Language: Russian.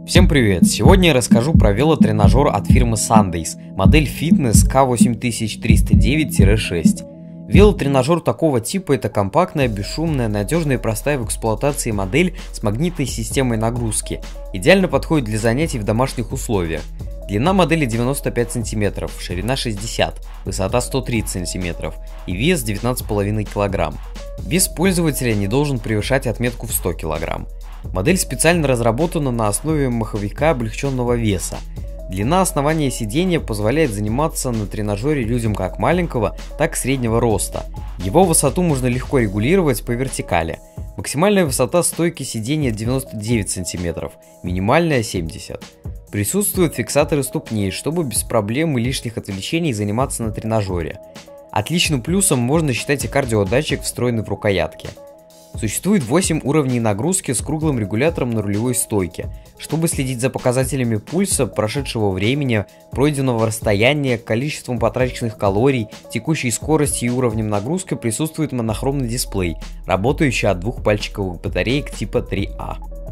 Всем привет! Сегодня я расскажу про велотренажер от фирмы Sandays, модель Fitness K8309-6. Велотренажер такого типа — это компактная, бесшумная, надежная и простая в эксплуатации модель с магнитной системой нагрузки. Идеально подходит для занятий в домашних условиях. Длина модели 95 см, ширина 60 см, высота 130 см и вес 19,5 кг. Вес пользователя не должен превышать отметку в 100 кг. Модель специально разработана на основе маховика облегченного веса. Длина основания сидения позволяет заниматься на тренажере людям как маленького, так и среднего роста. Его высоту можно легко регулировать по вертикали. Максимальная высота стойки сидения 99 см, минимальная 70 см. Присутствуют фиксаторы ступней, чтобы без проблем и лишних отвлечений заниматься на тренажере. Отличным плюсом можно считать и кардиодатчик, встроенный в рукоятке. Существует 8 уровней нагрузки с круглым регулятором на рулевой стойке. Чтобы следить за показателями пульса, прошедшего времени, пройденного расстояния, количеством потраченных калорий, текущей скоростью и уровнем нагрузки, присутствует монохромный дисплей, работающий от двух пальчиковых батареек типа 3А.